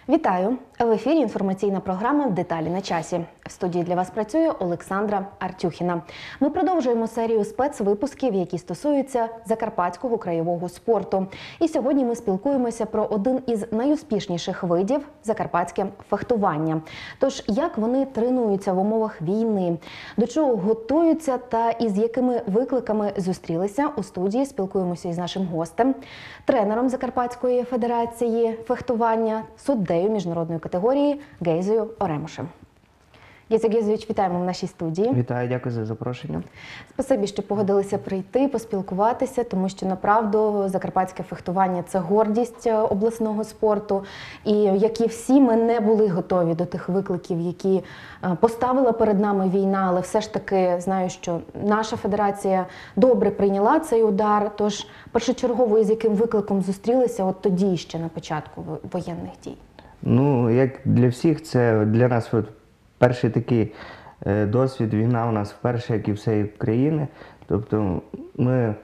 Вітаю! В ефірі інформаційна програма «Деталі на часі». В студії для вас працює Олександра Артюхіна. Ми продовжуємо серію спецвипусків, які стосуються закарпатського краєвого спорту. І сьогодні ми спілкуємося про один із найуспішніших видів – закарпатське фехтування. Тож, як вони тренуються в умовах війни, до чого готуються та із якими викликами зустрілися, у студії спілкуємося із нашим гостем, тренером Закарпатської федерації фехтування, суддею міжнародної категорії Гейзою Оремушем. Гейзо Гейзович, вітаємо в нашій студії. Вітаю, дякую за запрошення. Спасибі, що погодилися прийти, поспілкуватися, тому що, направду, закарпатське фехтування – це гордість обласного спорту. І, як і всі, ми не були готові до тих викликів, які поставила перед нами війна, але все ж таки знаю, що наша федерація добре прийняла цей удар. Тож, першочергово, з яким викликом зустрілися от тоді, ще на початку воєнних дій? Ну, як для всіх, це для нас перший такий досвід. Війна у нас вперше, як і всієї країни. Тобто ми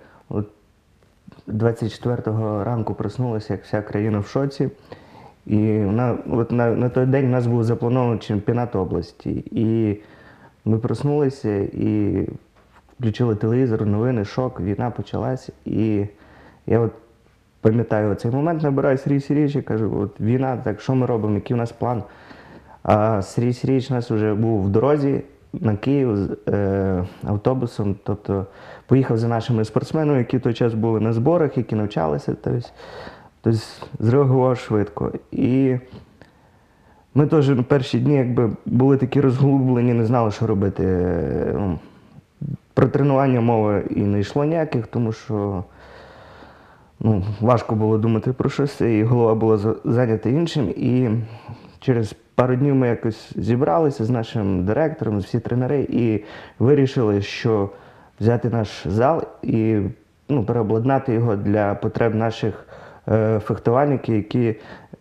24-го ранку проснулися, як вся країна в шоці. І на той день у нас був запланований чемпіонат області. І ми проснулися і включили телевізор, новини, шок, війна почалась. І я пам'ятаю цей момент, набираю Сергій Сергійовича, кажу, війна, так що ми робимо, який у нас план? А Сергій Сергійович у нас вже був в дорозі на Київ з автобусом, тобто поїхав за нашими спортсменами, які в той час були на зборах, які навчалися, тобто зреагував швидко. І ми теж на перші дні були такі розгублені, не знали, що робити. Про тренування мови і не йшло ніяких, тому що важко було думати про щось, і голова була зайнята іншим. І через пару днів ми якось зібралися з нашим директором, всі тренери, і вирішили, що взяти наш зал і переобладнати його для потреб наших фехтувальників, які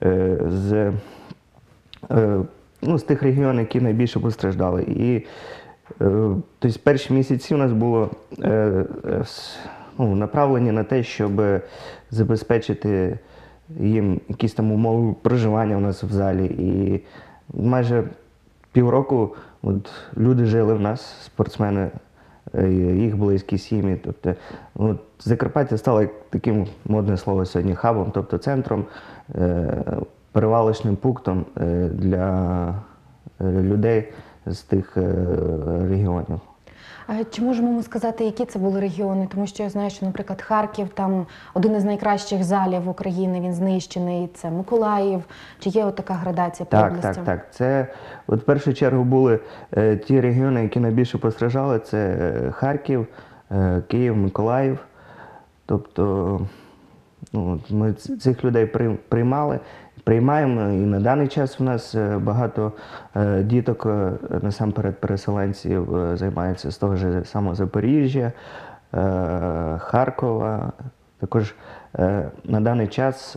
з тих регіонів, які найбільше постраждали. І тобто, перші місяці у нас було направлені на те, щоб забезпечити їм якісь там умови проживання у нас в залі. І майже півроку люди жили в нас, спортсмени, їх близькі сім'ї. Тобто, Закарпаття стало таким, модне слово сьогодні, хабом, тобто центром, перевалочним пунктом для людей з тих регіонів. А чи можемо ми сказати, які це були регіони? Тому що я знаю, що, наприклад, Харків, там один із найкращих залів України, він знищений, це Миколаїв. Чи є така градація по областям? Так. Це в першу чергу були ті регіони, які найбільше постраждали. Це Харків, Київ, Миколаїв. Тобто ми цих людей приймаємо, і на даний час у нас багато діток, насамперед переселенців, займаються з того ж самого Запоріжжя, Харкова. Також на даний час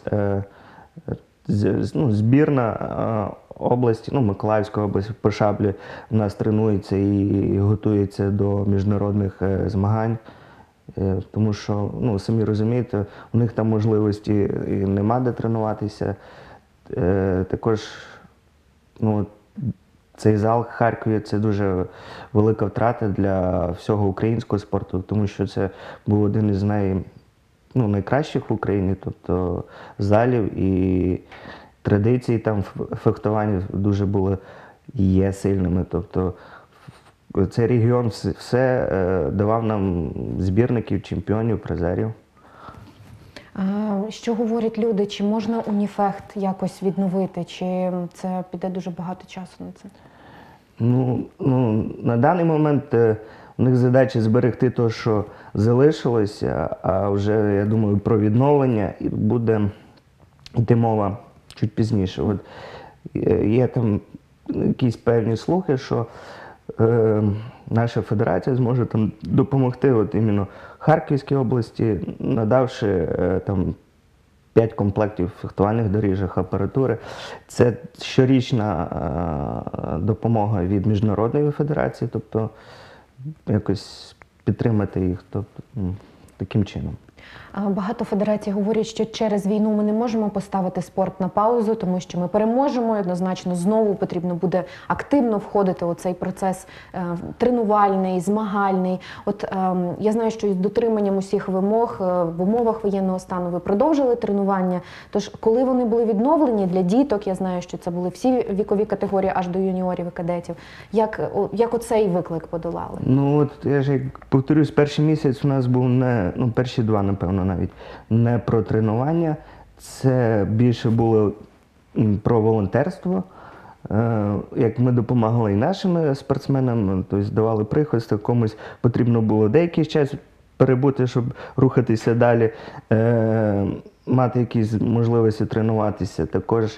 збірна області, Миколаївська область по шаблі у нас тренується і готується до міжнародних змагань. Тому що, самі розумієте, у них там можливості і нема де тренуватися. Також цей зал в Харкові – це дуже велика втрата для всього українського спорту, тому що це був один із найкращих в Україні, тобто залів, і традиції там в фехтуванні дуже були і є сильними. Тобто цей регіон все давав нам збірників, чемпіонів, призерів. Що говорять люди? Чи можна уніфехт якось відновити? Чи це піде дуже багато часу на це? На даний момент у них задача зберегти те, що залишилося, а вже, я думаю, про відновлення буде йти мова чуть пізніше. Є там якісь певні слухи, що наша федерація зможе там допомогти іменно Харківській області, надавши 5 комплектів фехтувальних доріжок, апаратури. Це щорічна допомога від Міжнародної федерації, тобто якось підтримати їх таким чином. Багато федерацій говорять, що через війну ми не можемо поставити спорт на паузу, тому що ми переможемо, і однозначно знову потрібно буде активно входити у цей процес тренувальний, змагальний. Я знаю, що із дотриманням усіх вимог в умовах воєнного стану ви продовжили тренування. Тож, коли вони були відновлені для діток, я знаю, що це були всі вікові категорії, аж до юніорів і кадетів. Як оцей виклик подолали? Я ж повторюсь, перший місяць у нас був перші два, напевно, навіть не про тренування. Це більше було про волонтерство. Як ми допомагали і нашим спортсменам, тобто давали прихисток, комусь потрібно було деякий час перебути, щоб рухатися далі, мати якісь можливості тренуватися. Також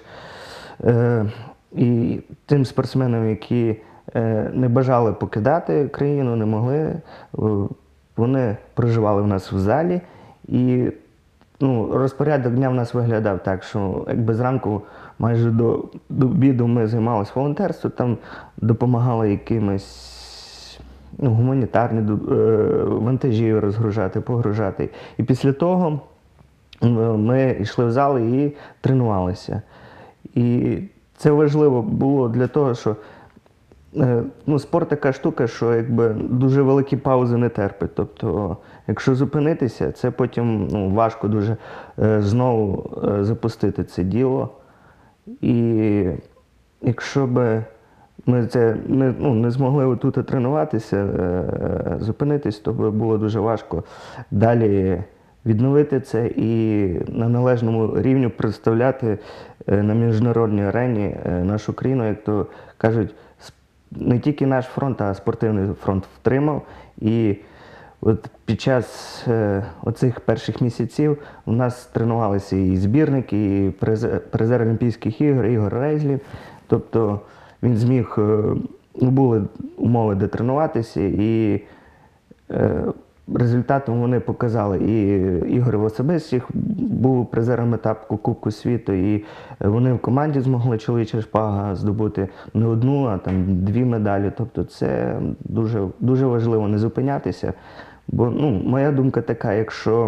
і тим спортсменам, які не бажали покидати країну, не могли, вони проживали в нас в залі. І розпорядок дня в нас виглядав так, що якби зранку майже до обіду ми займалися волонтерством, там допомагали якимось гуманітарні вантажі розгружати, погружати. І після того ми йшли в зал і тренувалися. І це важливо було для того, що спорт така штука, що якби дуже великі паузи не терпить. Тобто, якщо зупинитися, це потім важко дуже знову запустити це діло. І якщо б ми це не змогли тут тренуватися, зупинитись, то б було дуже важко далі відновити це і на належному рівні представляти на міжнародній арені нашу країну, як то кажуть, не тільки наш фронт, а спортивний фронт втримав. І під час оцих перших місяців у нас тренувалися і збірники, і призер Олімпійських ігор Ігор Рейзлів. Тобто він зміг, були умови де тренуватися, і результатом вони показали. І Ігор Васабис був призером етапу Кубку світу, і вони в команді змогли чоловіча шпага здобути не одну, а там 2 медалі. Тобто це дуже, дуже важливо не зупинятися. Бо моя думка така, якщо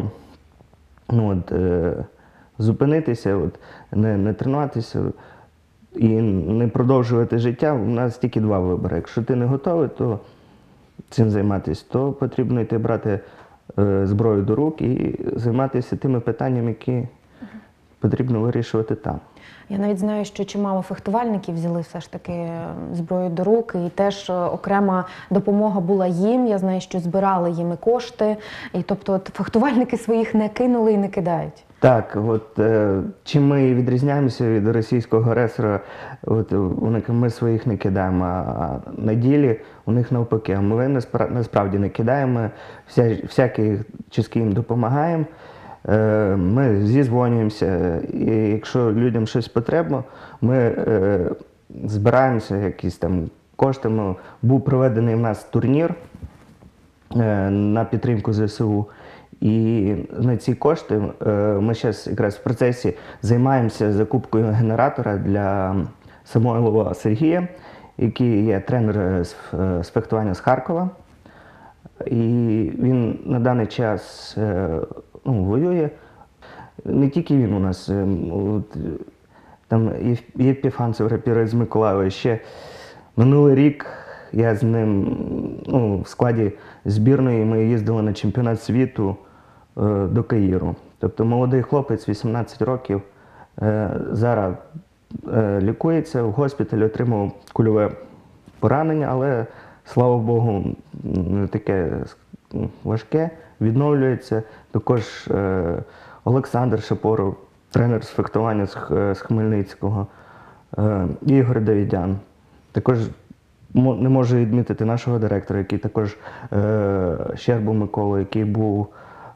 зупинитися, не тренуватися і не продовжувати життя, у нас тільки 2 вибори. Якщо ти не готовий, то цим займатися, то потрібно йти брати зброю до рук і займатися тими питаннями, які потрібно вирішувати там. Я навіть знаю, що чимало фехтувальників взяли все ж таки зброю до рук, і теж окрема допомога була їм. Я знаю, що збирали їм і кошти, і тобто фехтувальники своїх не кинули і не кидають. Так, чим ми відрізняємося від російського агресора, ми своїх не кидаємо, а на ділі у них навпаки. Ми насправді не кидаємо, всяких чески їм допомагаємо. Ми зізвонюємося, і якщо людям щось потрібно, ми збираємося якісь там коштами. Був проведений в нас турнір на підтримку ЗСУ. І на ці кошти ми зараз якраз в процесі займаємося закупкою генератора для Самойлова Сергія, який є тренер з фехтування з Харкова. І він на даний час воює. Не тільки він у нас, там Єпіфанцев, рапірець з Миколаєва. Ще минулий рік я з ним в складі збірної, ми їздили на чемпіонат світу до Каїру. Тобто молодий хлопець, 18 років, зараз лікується в госпіталі, отримав кульове поранення, але, слава Богу, не таке важке, відновлюється. Також Олександр Шапоров, тренер з фехтування з Хмельницького, Ігор Давідян. Також не можу відмітити нашого директора, який також Щербу Миколу, який був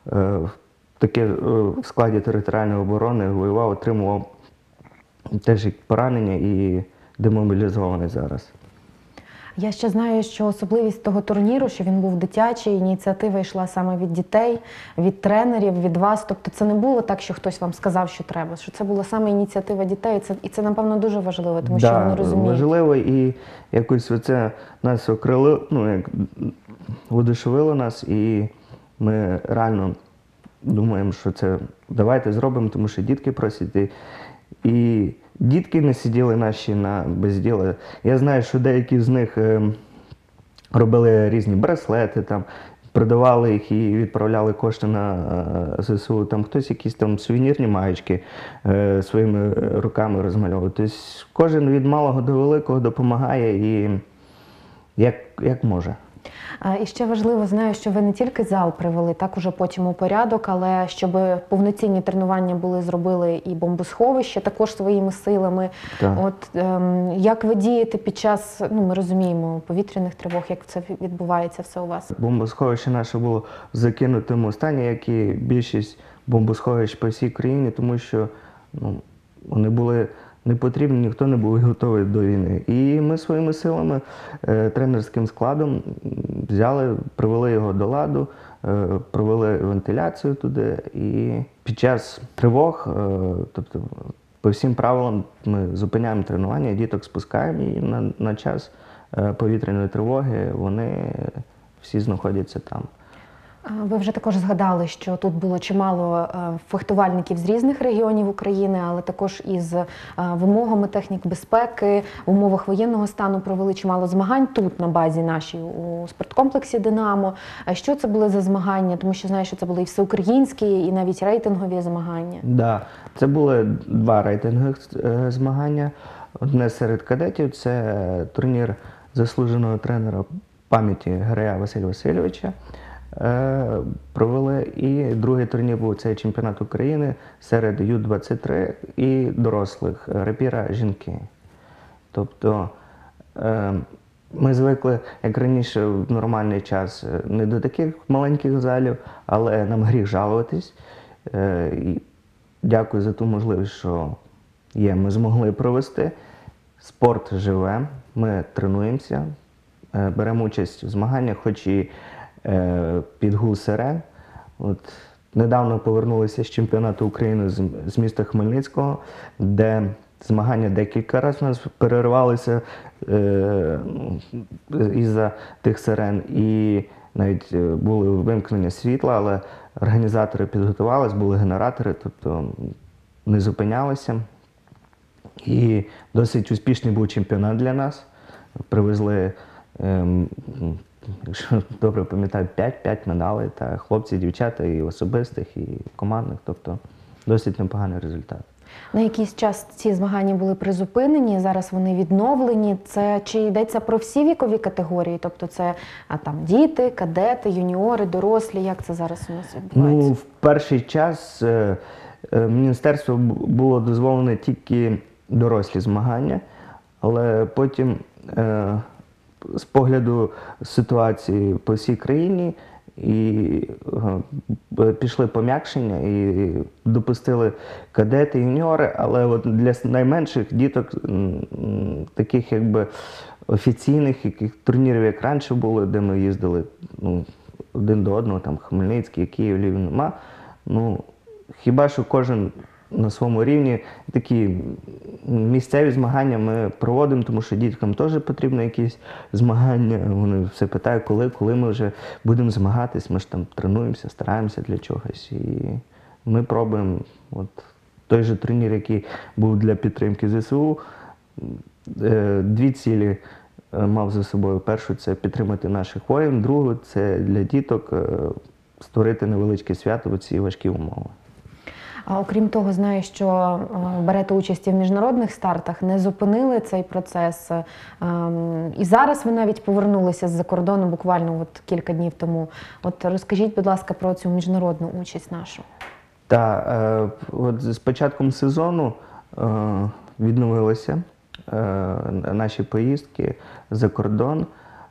в складі територіальної оборони, воював, отримував теж поранення і демобілізований зараз. Я ще знаю, що особливість того турніру, що він був дитячий, ініціатива йшла саме від дітей, від тренерів, від вас. Тобто це не було так, що хтось вам сказав, що треба, що це була саме ініціатива дітей. І це напевно, дуже важливо, тому що вони розуміють. Так, важливо, і якось це нас окрило, воодушевило нас, і ми реально думаємо, що це давайте зробимо, тому що дітки просять. І дітки не сиділи наші на безділі. Я знаю, що деякі з них робили різні браслети, там, продавали їх і відправляли кошти на ЗСУ. Там хтось якісь там сувенірні маєчки своїми руками розмальовував. Тобто кожен від малого до великого допомагає і як може. І ще важливо, знаю, що ви не тільки зал привели, так уже потім у порядок, але щоб повноцінні тренування були, зробили і бомбосховище також своїми силами. Так. От як ви дієте під час, ми розуміємо, повітряних тривог, як це відбувається все у вас? Бомбосховище наше було в закинутому стані, як і більшість бомбосховищ по всій країні, тому що вони були не потрібні, ніхто не був готовий до війни. І ми своїми силами, тренерським складом взяли, привели його до ладу, провели вентиляцію туди. І під час тривог, тобто по всім правилам, ми зупиняємо тренування, діток спускаємо, і на час повітряної тривоги вони всі знаходяться там. Ви вже також згадали, що тут було чимало фехтувальників з різних регіонів України, але також із вимогами технік безпеки, в умовах воєнного стану провели чимало змагань тут, на базі нашій, у спорткомплексі «Динамо». Що це були за змагання? Тому що знаю, що це були і всеукраїнські, і навіть рейтингові змагання. Да, це були 2 рейтингових змагання. Одне серед кадетів – це турнір заслуженого тренера пам'яті Герея Василя Васильовича. Провели, і другий турнір був цей чемпіонат України серед Ю-23 і дорослих, рапіра жінки. Тобто ми звикли, як раніше, в нормальний час не до таких маленьких залів, але нам гріх жалуватись. І дякую за ту можливість, що є, ми змогли провести. Спорт живе, ми тренуємося, беремо участь в змаганнях, хоч і під гул сирен. Недавно повернулися з чемпіонату України з міста Хмельницького, де змагання декілька разів у нас переривалися із-за тих сирен. І навіть були вимкнення світла, але організатори підготувалися, були генератори, тобто не зупинялися. І досить успішний був чемпіонат для нас. Привезли, якщо добре пам'ятаю, 5 медалей, та хлопці, дівчата, і особистих, і командних, тобто досить непоганий результат. На якийсь час ці змагання були призупинені, зараз вони відновлені. Це чи йдеться про всі вікові категорії? Тобто це там діти, кадети, юніори, дорослі? Як це зараз у нас відбувається? В перший час міністерству було дозволено тільки дорослі змагання, але потім з погляду ситуації по всій країні і пішли пом'якшення і допустили кадети, юніори, але от для найменших діток, таких якби офіційних яких турнірів, як раніше було, де ми їздили один до одного, там Хмельницький, Київ, Львів, нема. Хіба що кожен на своєму рівні. Такі місцеві змагання ми проводимо, тому що діткам теж потрібні якісь змагання. Вони все питають, коли ми вже будемо змагатись. Ми ж там тренуємося, стараємося для чогось. І ми пробуємо. Той же турнір, який був для підтримки ЗСУ, 2 цілі мав за собою. Першу – це підтримати наших воїнів, другу – це для діток створити невеличке свято в ці важкі умови. А окрім того, знаю, що берете участь і в міжнародних стартах, не зупинили цей процес. І зараз ви навіть повернулися з-за кордону буквально кілька днів тому. Розкажіть, будь ласка, про цю міжнародну участь нашу. Так, з початком сезону відновилися наші поїздки за кордон.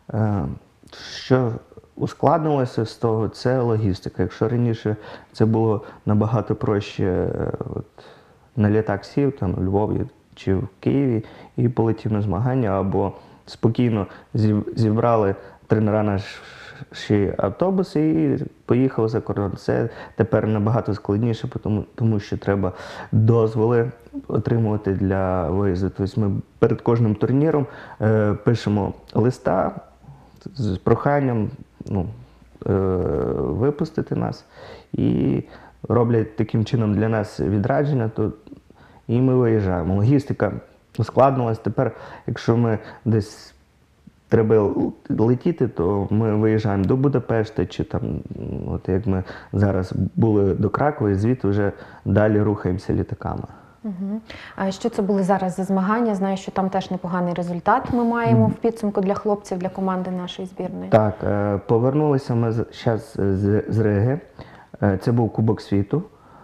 Що ускладнилося з того, це логістика. Якщо раніше це було набагато проще, на літак сів, там в Львові чи в Києві і полетів на змагання, або спокійно зібрали тренера наші автобуси і поїхали за кордон. Це тепер набагато складніше, тому що треба дозволи отримувати для виїзду. Тобто ми перед кожним турніром пишемо листа з проханням випустити нас. І роблять таким чином для нас відрядження, і ми виїжджаємо. Логістика ускладнилась. Тепер, якщо ми десь треба летіти, то ми виїжджаємо до Будапешта, чи там, от як ми зараз були до Кракова, і звідти вже далі рухаємося літаками. Угу. А що це були зараз за змагання? Знаю, що там теж непоганий результат ми маємо в підсумку для хлопців, для команди нашої збірної. Так, повернулися ми зараз з Риги. Це був Кубок світу,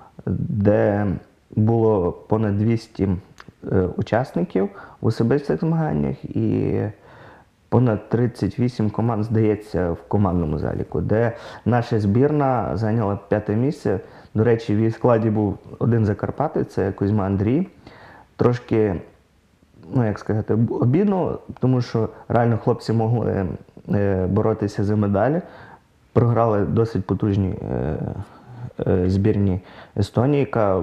де було понад 200 учасників в особистих змаганнях і понад 38 команд, здається, в командному заліку, де наша збірна зайняла 5-те місце. До речі, в її складі був один закарпатець, це Кузьма Андрій. Трошки, як сказати, обідно, тому що реально хлопці могли боротися за медалі. Програли досить потужні збірні Естонії, яка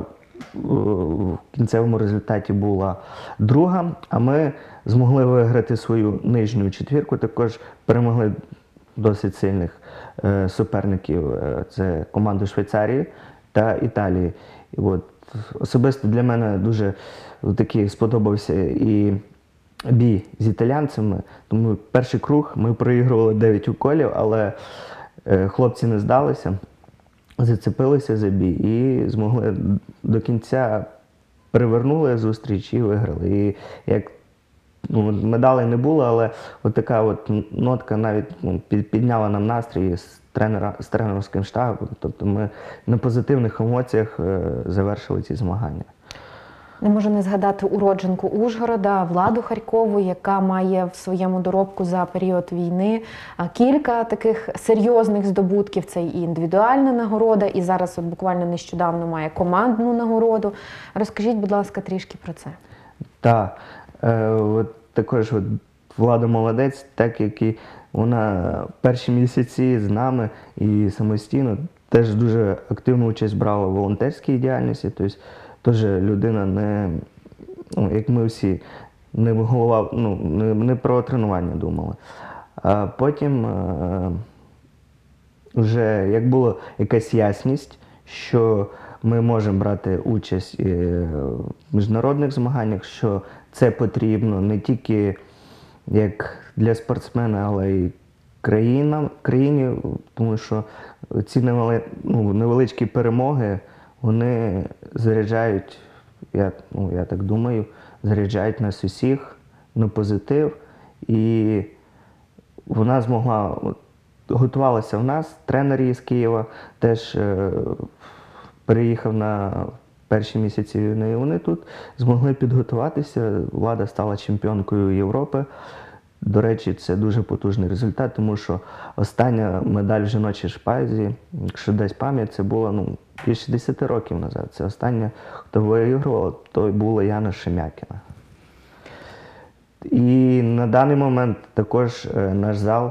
в кінцевому результаті була друга, а ми змогли виграти свою нижню четвірку, також перемогли досить сильних суперників, це команду Швейцарії та Італії. І от, особисто для мене дуже такий сподобався і бій з італійцями, тому перший круг ми проігрували 9 уколів, але хлопці не здалися, зацепилися за бій і змогли до кінця перевернули зустріч і виграли. І як медалей не було, але от така от нотка навіть підняла нам настрій з тренерським штабом. Тобто ми на позитивних емоціях завершили ці змагання. Не можу не згадати уродженку Ужгорода, Владу Харькову, яка має в своєму доробку за період війни кілька таких серйозних здобутків. Це і індивідуальна нагорода, і зараз от буквально нещодавно має командну нагороду. Розкажіть, будь ласка, трішки про це. Так, також Влада молодець, так як і вона перші місяці з нами і самостійно теж дуже активну участь брала в волонтерській діяльності. Тобто, теж людина не, як ми всі, не про тренування думали. А потім вже як була якась ясність, що ми можемо брати участь в міжнародних змаганнях, що це потрібно не тільки як для спортсмена, але й країні, тому що ці невеличкі перемоги, вони заряджають, я так думаю, заряджають нас усіх на позитив. І вона змогла, готувалася в нас, тренер із Києва теж переїхав на перші місяці війни, і вони тут змогли підготуватися. Влада стала чемпіонкою Європи. До речі, це дуже потужний результат, тому що остання медаль в жіночій шпазі, якщо десь пам'ять, це було більше 10 років назад. Це остання, хто виігрувала, то була Яна Шем'якіна. І на даний момент також наш зал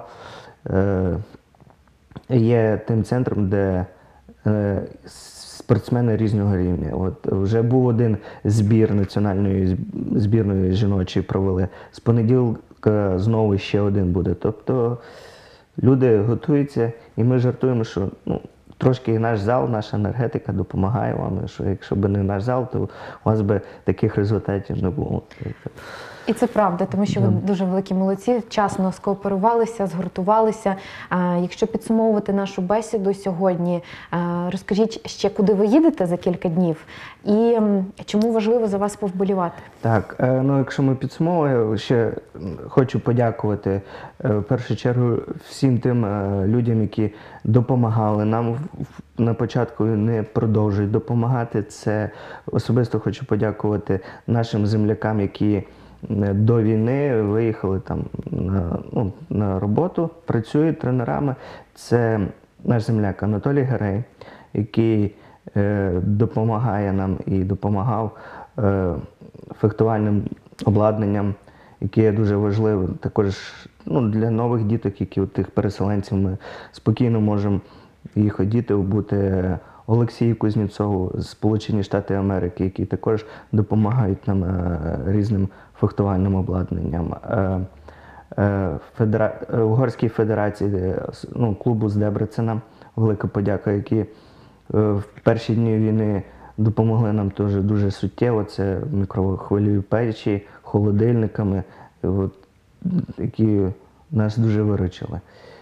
є тим центром, де спортсмени різного рівня. От вже був один збір національної збірної жіночої провели. З понеділка знову ще один буде. Тобто люди готуються, і ми жартуємо, що трошки і наш зал, наша енергетика допомагає вам, що якщо б не наш зал, то у вас би таких результатів не було. І це правда, тому що ви дуже великі молодці, вчасно скооперувалися, згуртувалися. Якщо підсумовувати нашу бесіду сьогодні, розкажіть ще, куди ви їдете за кілька днів і чому важливо за вас повболівати? Так, якщо ми підсумовуємо, ще хочу подякувати в першу чергу всім тим людям, які допомагали нам на початку, не продовжують допомагати. Це особисто хочу подякувати нашим землякам, які до війни виїхали там на роботу, працюють тренерами. Це наш земляк Анатолій Герей, який допомагає нам і допомагав фехтувальним обладнанням, яке є дуже важливим. Також для нових діток, які у тих переселенців, ми спокійно можемо їх одіти, обути. Олексію Кузнєцову з Сполучені Штати Америки, які також допомагають нам різним фехтувальним обладнанням. Угорській федерації, ну, клубу з Дебрецена, велика подяка, які в перші дні війни допомогли нам теж дуже суттєво. Це мікрохвильові печі, холодильниками, які нас дуже виручили.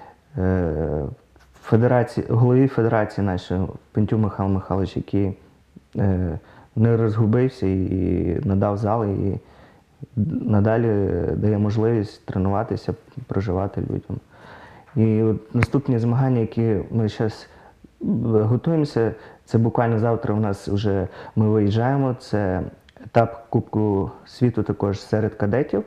Голові федерації нашої Пентю Михайло Михайлович, який не розгубився і надав зали, і надалі дає можливість тренуватися, проживати людям. І от наступні змагання, які ми зараз готуємося, це буквально завтра у нас вже ми виїжджаємо, це етап Кубку світу також серед кадетів,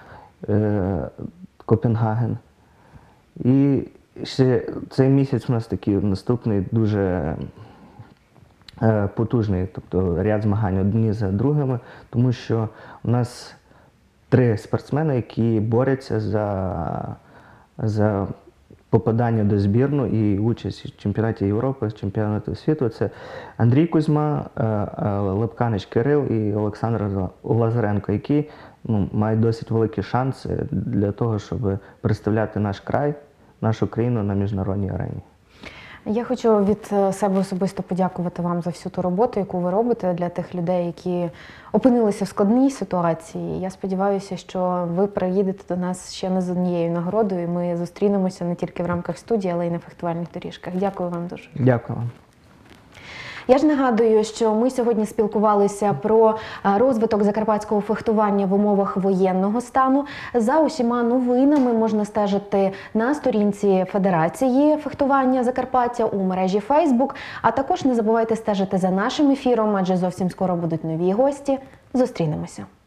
Копенгаген. І ще цей місяць у нас такий наступний дуже потужний, тобто ряд змагань одні за другими, тому що у нас 3 спортсмени, які борються за попадання до збірної і участь в чемпіонаті Європи, чемпіонаті світу. Це Андрій Кузьма, Лепканич Кирил і Олександр Лазаренко, які мають досить великі шанси для того, щоб представляти наш край, нашу країну на міжнародній арені. Я хочу від себе особисто подякувати вам за всю ту роботу, яку ви робите для тих людей, які опинилися в складній ситуації. Я сподіваюся, що ви приїдете до нас ще не з однією нагородою, і ми зустрінемося не тільки в рамках студії, але й на фехтувальних доріжках. Дякую вам дуже. Дякую вам. Я ж нагадую, що ми сьогодні спілкувалися про розвиток закарпатського фехтування в умовах воєнного стану. За усіма новинами можна стежити на сторінці Федерації фехтування Закарпаття у мережі Facebook. А також не забувайте стежити за нашим ефіром, адже зовсім скоро будуть нові гості. Зустрінемося.